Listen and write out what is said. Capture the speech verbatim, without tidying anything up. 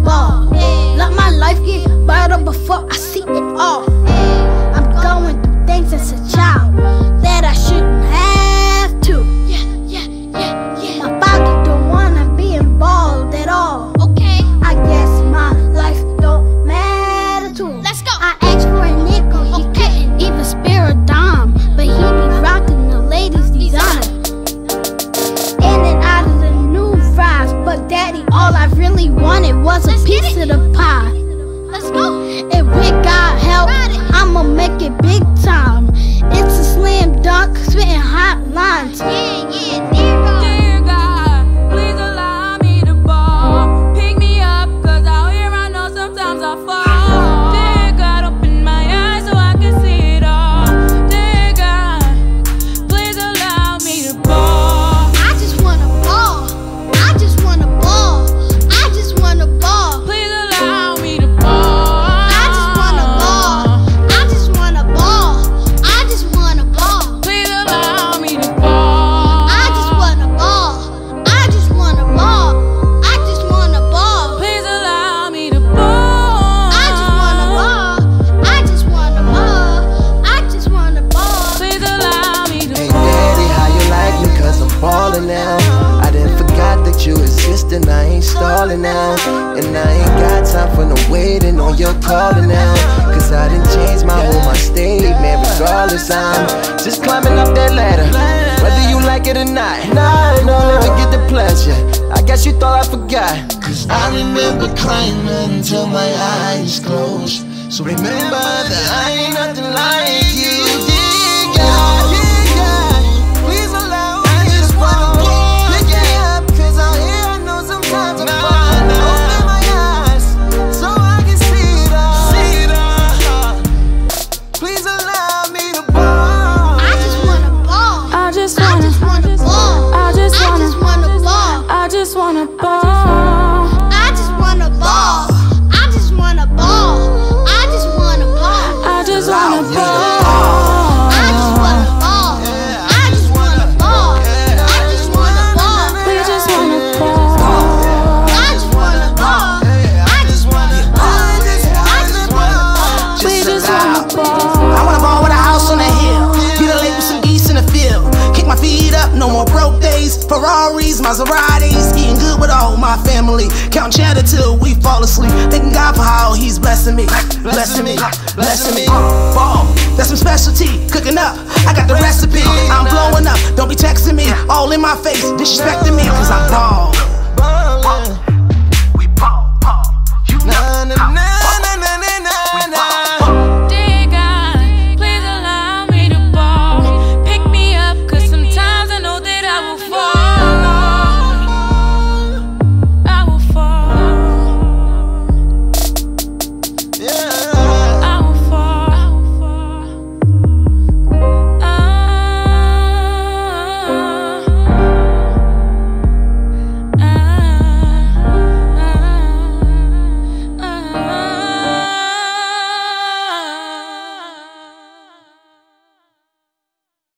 ball. Let my life get better before I see it all. I'm going through things as a child that I shouldn't have to. Yeah, yeah, yeah, yeah. My father don't wanna be involved at all. Okay, I guess my life don't matter to him. let's go. I asked for a nickel, he couldn't even spare a dime, but he be rocking the ladies' designer. In and out of the new fries, but daddy, all I really wanted was a Let's get piece it. of the pie. Let's go. And with God help, Ride it. I'ma make it big time. It's a slam dunk, spitting hot lines. Yeah, yeah, dear God. Dear God, please allow me to ball. Pick me up, cause out here I know sometimes I fall. Dear God, open my eyes so I can see it all. Dear God, please allow me to ball. I just wanna ball. I just wanna ball. I just wanna ball. Please allow me to ball. I just wanna ball. I just wanna ball. I just wanna ball. Please allow me to ball. I just wanna ball. I just wanna ball. I just wanna ball. Please allow me to ball. I just wanna ball. I just wanna ball. I just wanna ball. Please allow me to Hey ball. daddy, how you like me? Cause I'm ballin' now. I didn't forgot that you exist and I ain't stallin' now. And I ain't got time for no waiting on your calling now. Cause I done changed my home, my state, man, regardless. I'm just climbing up that ladder, whether you like it or not. Nah, I don't ever get the pleasure. I guess you thought I forgot. Cause I remember crying until my eyes closed. So remember that I ain't nothing like you, dear God. Dear God, please allow me I just wanna ball. Pick me up, cause out here I know sometimes I fall. Open my eyes so I can see it all. See it all. Please allow me to ball. I just wanna ball. I just I wanna, just wanna ball. I just I just wanna, wanna ball. I just wanna ball. I just wanna ball. I just wanna ball. I just wanna ball. I just Allow wanna me to ball. I just wanna ball. I just wanna ball. I just wanna ball. We just wanna ball. I just wanna ball. I just wanna ball. I just wanna ball. We just wanna ball. I wanna ball with a house on the hill. Get a lake with some geese in the field. Kick my feet up, no more broke days. Ferraris, Maseratis, eating good with all my family. Count cheddar till we fall asleep. Thanking God for how He's blessing me, blessing me, blessing me. Ball, that's some specialty. Cooking up, I got the recipe. I'm blowing up, don't be texting me all in my face, disrespecting me, cause I ball.